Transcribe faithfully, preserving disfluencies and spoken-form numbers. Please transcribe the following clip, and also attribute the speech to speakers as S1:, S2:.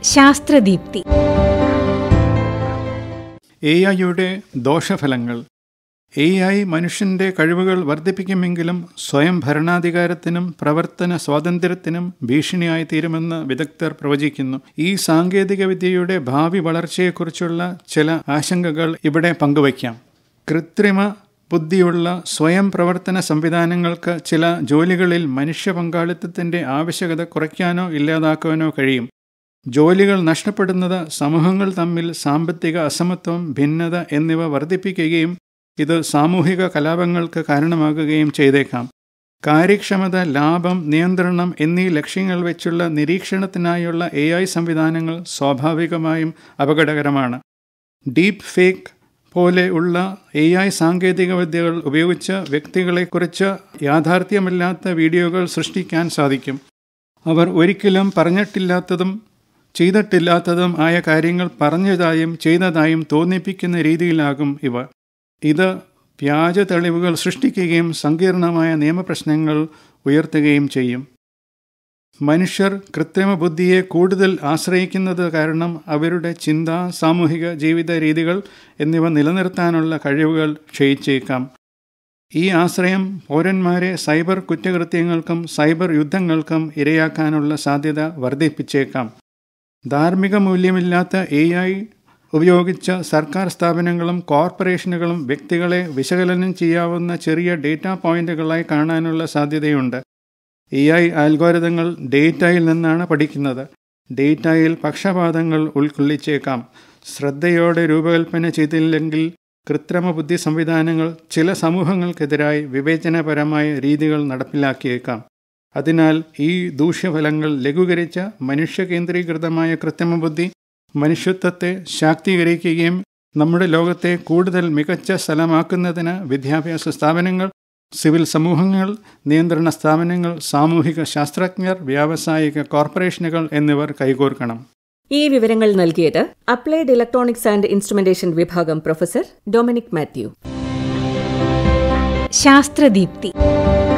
S1: ശാസ്ത്രദീപ്തി.
S2: A ഐയുടെ ദോഷഫലങ്ങൾ. A I മനുഷ്യന്റെ കഴിവുകൾ വർദ്ധിപ്പിക്കുമെങ്കിലും സ്വയം ഭരണാധികാരത്തിനും പ്രവർത്തന സ്വാതന്ത്ര്യത്തിനും ഭീഷണിയായി തീരുമെന്ന് വിദഗ്ധർ പ്രവചിക്കുന്നു. ഈ സാങ്കേതിക വിദ്യയുടെ ഭാവി വളർച്ചയെക്കുറിച്ചുള്ള ചില ആശങ്കകൾ ഇവിടെ പങ്കുവയ്ക്കാം. കൃത്രിമ ബുദ്ധിയുള്ള സ്വയം പ്രവർത്തന സംവിധാനങ്ങൾക്ക് ചില ജോലികളിൽ മനുഷ്യ പങ്കാളിത്തത്തിന്റെ ആവശ്യകത കുറയ്ക്കാനോ ഇല്ലാതാക്കാനോ കഴിയും. ജോലികൾ നഷ്ടപ്പെടുന്നത് സമൂഹങ്ങൾ തമ്മിൽ സാമ്പത്തിക അസമത്വം, ഭിന്നത എന്നിവ വർദ്ധിപ്പിക്കുകയും ഇത് സാമൂഹിക കലാപങ്ങൾക്ക് കാരണമാകുകയും ചെയ്തേക്കാം. കാര്യക്ഷമത, ലാഭം, നിയന്ത്രണം എന്നീ ലക്ഷ്യങ്ങൾ വെച്ചുള്ള നിരീക്ഷണത്തിനായുള്ള എ ഐ സംവിധാനങ്ങൾ സ്വാഭാവികമായും അപകടകരമാണ്. ഡീപ് ഫേക്ക് പോലെ ഉള്ള എ ഐ സാങ്കേതിക വിദ്യകൾ ഉപയോഗിച്ച് വ്യക്തികളെക്കുറിച്ച് യാഥാർത്ഥ്യമല്ലാത്ത വീഡിയോകൾ സൃഷ്ടിക്കാൻ സാധിക്കും. അവർ ഒരിക്കലും പറഞ്ഞിട്ടില്ലാത്തതും ചെയ്തിട്ടില്ലാത്തതും ആയ കാര്യങ്ങൾ പറഞ്ഞതായും ചെയ്തതായും തോന്നിപ്പിക്കുന്ന രീതിയിലാകും ഇവ. ഇത് വ്യാജ തെളിവുകൾ സൃഷ്ടിക്കുകയും സങ്കീർണമായ നിയമപ്രശ്നങ്ങൾ ഉയർത്തുകയും ചെയ്യും. മനുഷ്യർ കൃത്രിമ ബുദ്ധിയെ കൂടുതൽ ആശ്രയിക്കുന്നത് കാരണം അവരുടെ ചിന്ത, സാമൂഹിക ജീവിത രീതികൾ എന്നിവ നിലനിർത്താനുള്ള കഴിവുകൾ ക്ഷയിച്ചേക്കാം. ഈ ആശ്രയം പൗരന്മാരെ സൈബർ കുറ്റകൃത്യങ്ങൾക്കും സൈബർ യുദ്ധങ്ങൾക്കും ഇരയാക്കാനുള്ള സാധ്യത വർദ്ധിപ്പിച്ചേക്കാം. ധാർമ്മിക മൂല്യമില്ലാത്ത എ ഐ ഉപയോഗിച്ച് സർക്കാർ സ്ഥാപനങ്ങളും കോർപ്പറേഷനുകളും വ്യക്തികളെ വിശകലനം ചെയ്യാവുന്ന ചെറിയ ഡേറ്റാ പോയിന്റുകളായി കാണാനുള്ള സാധ്യതയുണ്ട്. എ ഐ അൽഗോരിതങ്ങൾ ഡേറ്റയിൽ നിന്നാണ് പഠിക്കുന്നത്. ഡേറ്റയിൽ പക്ഷപാതങ്ങൾ ഉൾക്കൊള്ളിച്ചേക്കാം. ശ്രദ്ധയോടെ രൂപകൽപ്പന ചെയ്തില്ലെങ്കിൽ കൃത്രിമ ബുദ്ധി സംവിധാനങ്ങൾ ചില സമൂഹങ്ങൾക്കെതിരായി വിവേചനപരമായ രീതികൾ നടപ്പിലാക്കിയേക്കാം. അതിനാൽ ഈ ദൂഷ്യഫലങ്ങൾ ലഘൂകരിച്ച മനുഷ്യ കേന്ദ്രീകൃതമായ കൃത്രിമ ബുദ്ധി മനുഷ്യത്വത്തെ ശാക്തീകരിക്കുകയും നമ്മുടെ ലോകത്തെ കൂടുതൽ മികച്ച സ്ഥലമാക്കുന്നതിന് വിദ്യാഭ്യാസ സ്ഥാപനങ്ങൾ, സിവിൽ സമൂഹങ്ങൾ, നിയന്ത്രണ സ്ഥാപനങ്ങൾ, സാമൂഹിക ശാസ്ത്രജ്ഞർ, വ്യാവസായിക കോർപ്പറേഷനുകൾ എന്നിവർ കൈകോർക്കണം.
S3: ഈ വിവരങ്ങൾ നൽകിയത് അപ്ലൈഡ് ഇലക്ട്രോണിക്സ് ആൻഡ് ഇൻസ്ട്രുമെന്റേഷൻ വിഭാഗം പ്രൊഫസർ ഡൊമിനിക് മാത്യു.
S1: ശാസ്ത്രദീപ്തി.